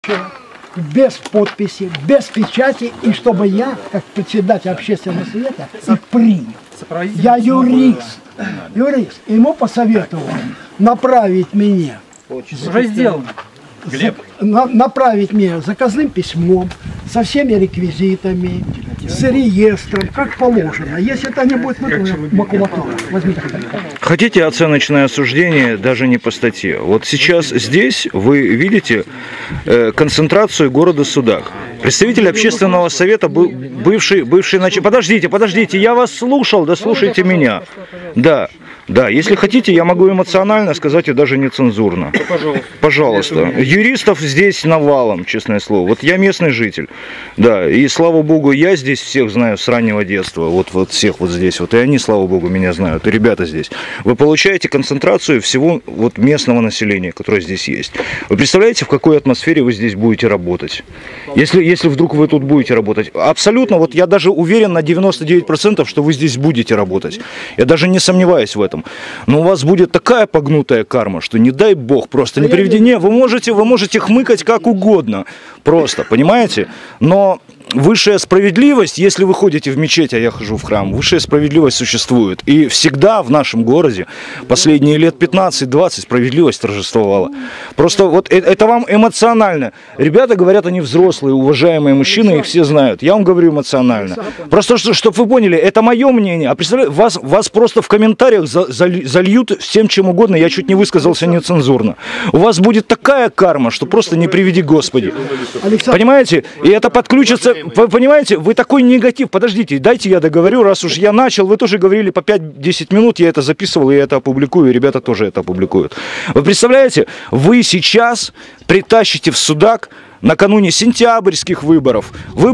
человек, без подписи, без печати, и чтобы я, как председатель общественного совета, их принял. Я юрист. Юрист. Ему посоветовал направить меня. Уже сделано. Направить меня заказным письмом, со всеми реквизитами, с реестром, как положено. Если это не будет макулатура, возьмите. Хотите оценочное осуждение даже не по статье? Вот сейчас здесь вы видите концентрацию города Судак. Представитель общественного совета, бывший Подождите, я вас слушал, да слушайте меня. Да, если хотите, я могу эмоционально сказать и даже нецензурно. Пожалуйста. Юристов здесь навалом, честное слово. Вот я местный житель. Да, и слава богу, я здесь всех знаю с раннего детства. Вот всех вот здесь. Вот и они, слава богу, меня знают. И ребята здесь. Вы получаете концентрацию всего вот местного населения, которое здесь есть. Вы представляете, в какой атмосфере вы здесь будете работать? Если вдруг вы тут будете работать. Абсолютно, вот я даже уверен на 99%, что вы здесь будете работать. Я даже не сомневаюсь в этом. Но у вас будет такая погнутая карма, что не дай бог, просто не приведи. Не, вы можете хмыкать как угодно, просто, понимаете? Но высшая справедливость, если вы ходите в мечеть, а я хожу в храм, высшая справедливость существует. И всегда в нашем городе последние лет 15-20 справедливость торжествовала. Просто вот это вам эмоционально. Ребята говорят, они взрослые, уважаемые мужчины, их все знают. Я вам говорю эмоционально. Просто, чтобы вы поняли, это мое мнение. А представляете, вас просто в комментариях зальют всем чем угодно. Я чуть не высказался нецензурно. У вас будет такая карма, что просто не приведи Господи. Понимаете? И это подключится. Вы понимаете, вы такой негатив. Подождите, дайте я договорю, раз уж я начал. Вы тоже говорили по 5-10 минут, я это записывал, я это опубликую, и ребята тоже это опубликуют. Вы представляете, вы сейчас притащите в Судак накануне сентябрьских выборов,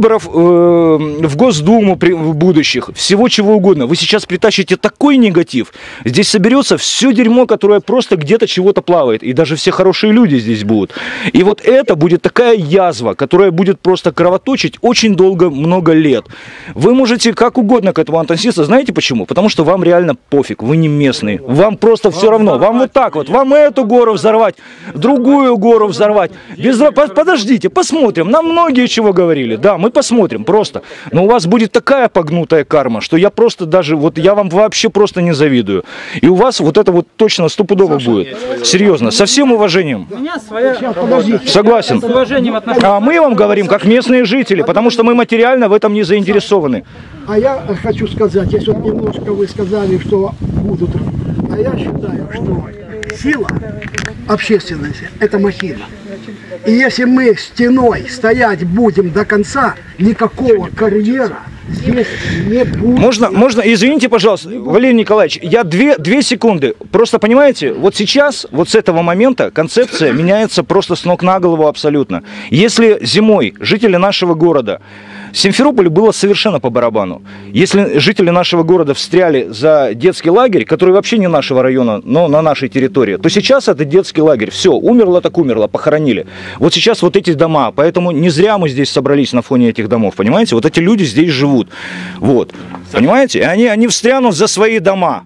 в Госдуму будущих, всего чего угодно. Вы сейчас притащите такой негатив. Здесь соберется все дерьмо, которое просто где-то чего-то плавает. И даже все хорошие люди здесь будут. И вот это будет такая язва, которая будет просто кровоточить очень долго, много лет. Вы можете как угодно к этому относиться. Знаете почему? Потому что вам реально пофиг. Вы не местные. Вам просто все равно. Вам вот так вот. Вам эту гору взорвать, другую гору взорвать. Подождите. Посмотрим, нам многие чего говорили, да, мы посмотрим просто, но у вас будет такая погнутая карма, что я просто даже, вот я вам вообще просто не завидую, и у вас вот это вот точно стопудово будет, серьезно, со всем уважением. У меня своя... Согласен. А мы вам говорим, как местные жители, потому что мы материально в этом не заинтересованы. А я хочу сказать, если вот немножко вы сказали, что будут, а я считаю, что сила общественности – это махина. И если мы стеной стоять будем до конца, никакого карьера здесь не будет. Можно, извините, пожалуйста, Валерий Николаевич, я 2 секунды. Просто понимаете, вот сейчас, вот с этого момента концепция меняется просто с ног на голову абсолютно. Если зимой жители нашего города, Симферополю было совершенно по барабану. Если жители нашего города встряли за детский лагерь, который вообще не нашего района, но на нашей территории, то сейчас это детский лагерь. Все, умерло так умерло, похоронили. Вот сейчас вот эти дома, поэтому не зря мы здесь собрались на фоне этих домов, понимаете? Вот эти люди здесь живут. Вот. Понимаете? И они встрянут за свои дома.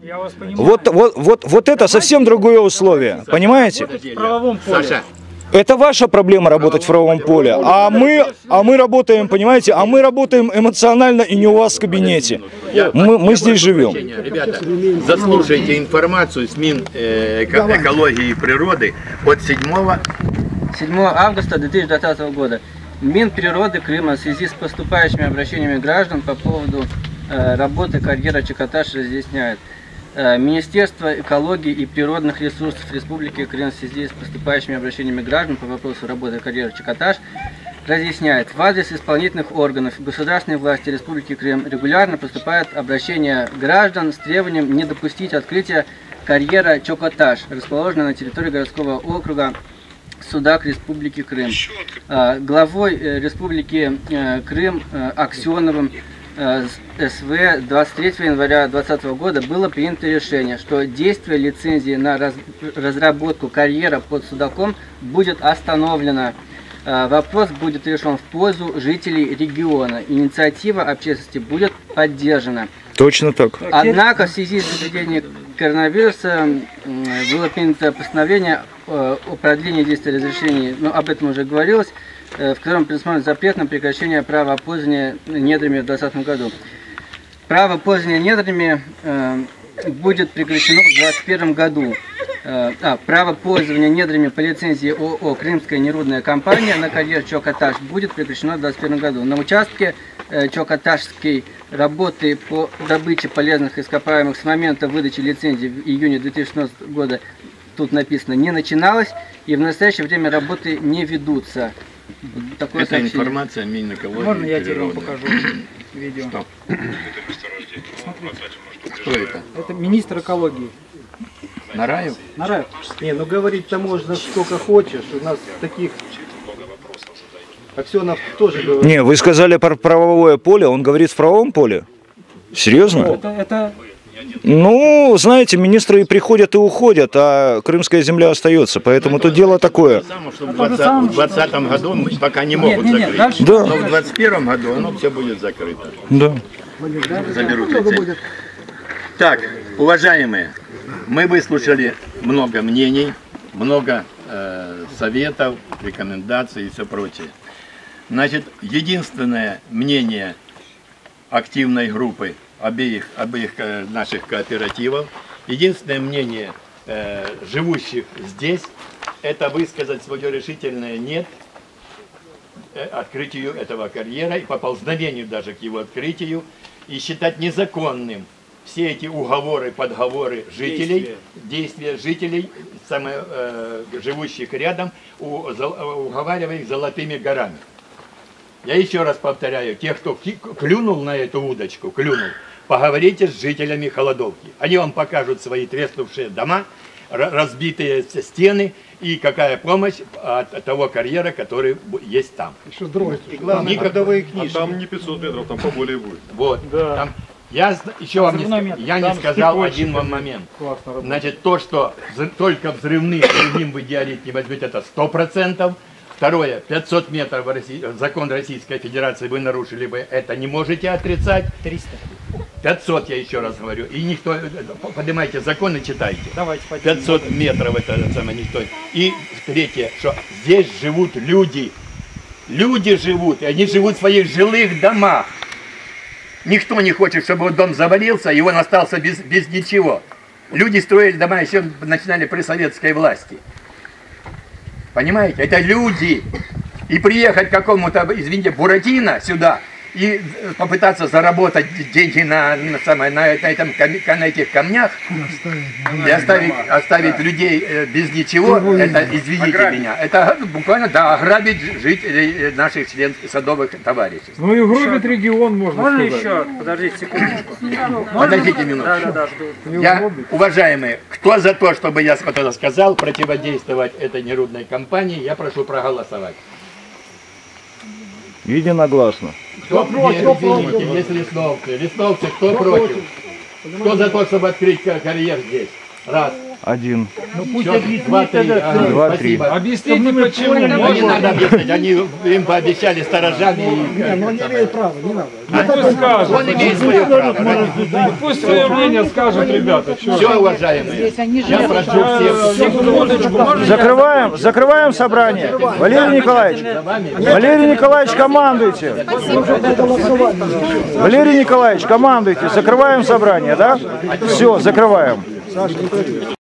Вот это совсем другое условие. Понимаете? В правовом поле. Это ваша проблема работать в правовом поле, а мы работаем, понимаете, а мы работаем эмоционально и не у вас в кабинете. Мы здесь живем. Ребята, заслушайте информацию с Минэкологии и природы от 7 августа 2020 года. Минприроды Крыма в связи с поступающими обращениями граждан по поводу работы карьера Чокоташ разъясняет. Министерство экологии и природных ресурсов Республики Крым в связи с поступающими обращениями граждан по вопросу работы карьеры Чокоташ разъясняет, в адрес исполнительных органов государственной власти Республики Крым регулярно поступают обращения граждан с требованием не допустить открытия карьера Чокоташ, расположенной на территории городского округа Судак Республики Крым. Главой Республики Крым Аксеновым СВ 23 января 2020 года было принято решение, что действие лицензии на разработку карьера под Судаком будет остановлено. Вопрос будет решен в пользу жителей региона. Инициатива общественности будет поддержана. Точно так. Однако в связи с эпидемией коронавируса было принято постановление о продлении действия разрешений, но об этом уже говорилось, в котором предусмотрен запрет на прекращение права пользования недрами в 2020 году. Право пользования недрами будет прекращено в 2021 году. Право пользования недрами по лицензии ООО «Крымская нерудная компания» на карьере Чок-Аташ будет прекращено в 2021 году. На участке Чок-Аташской работы по добыче полезных ископаемых с момента выдачи лицензии в июне 2016 года, тут написано, не начиналось, и в настоящее время работы не ведутся. Такое это сообщение. Информация Минэкологии. Можно я тебе вам покажу видео? Что? Кто это? Это министр экологии. Нараев? Нараев. Не, ну говорить-то можно сколько хочешь. У нас таких... Аксенов тоже говорит. Не, вы сказали про правовое поле, он говорит в правовом поле? Серьезно? Это Ну, знаете, министры и приходят, и уходят, а крымская земля остается, поэтому тут дело такое. Потому что в 2020 году мы пока не могут закрыть. дальше. Да, Но в 2021 году оно все будет закрыто. да. Заберут лицензию. Так, уважаемые, мы выслушали много мнений, много советов, рекомендаций и все прочее. Значит, единственное мнение активной группы обеих наших кооперативов, единственное мнение живущих здесь, это высказать свое решительное «нет» открытию этого карьера и поползновению даже к его открытию, и считать незаконным все эти уговоры, подговоры жителей, действия жителей, живущих рядом, уговаривая их золотыми горами. Я еще раз повторяю, тех, кто клюнул на эту удочку, поговорите с жителями Холодовки. Они вам покажут свои треснувшие дома, разбитые стены и какая помощь от того карьера, который есть там. Еще с другой стороны. Главное, ходовые книжки. А там не 500 метров, там поболее будет. Вот. Да. Там, я еще вам не сказал один вам момент. Классно. Значит, то, что только взрывным вы диорит не возьмете, это 100%. Второе, 500 метров закон Российской Федерации вы нарушили, вы это не можете отрицать. 300. 500, я еще раз говорю. И никто, поднимайте закон и читайте. Давайте пойдем. 500 метров это самое никто. И третье, что здесь живут люди. Люди живут, и они живут в своих жилых домах. Никто не хочет, чтобы вот дом завалился, и он остался без ничего. Люди строили дома еще начинали при советской власти. Понимаете? Это люди. И приехать к какому-то, извините, Буратино сюда и попытаться заработать деньги на этих камнях и оставить людей без ничего, это, извините меня, это буквально, да, ограбить жителей наших садовых товариществ. Ну и гробит регион, можно сказать. еще? Подождите секундочку. Подождите минутку. Да, жду. Уважаемые, кто за то, чтобы я вот это сказал, противодействовать этой нерудной кампании, я прошу проголосовать. Единогласно. Кто против? Извините, есть листовцы. Листовцы, кто против? Кто за то, чтобы открыть карьер здесь? Раз. Один. Счет, два, три. Ага, 2, 3. спасибо. Объясните, почему Не можно. надо объяснять, они им пообещали сторожами. Но он не имеет права, не надо. Пусть скажут. Он имеет свое право. Пусть свое мнение скажут, ребята. Чё? Все, уважаемые, я прошу всех. Закрываем собрание. Валерий Николаевич, командуйте. Валерий Николаевич, командуйте. Закрываем собрание, да? Все, закрываем.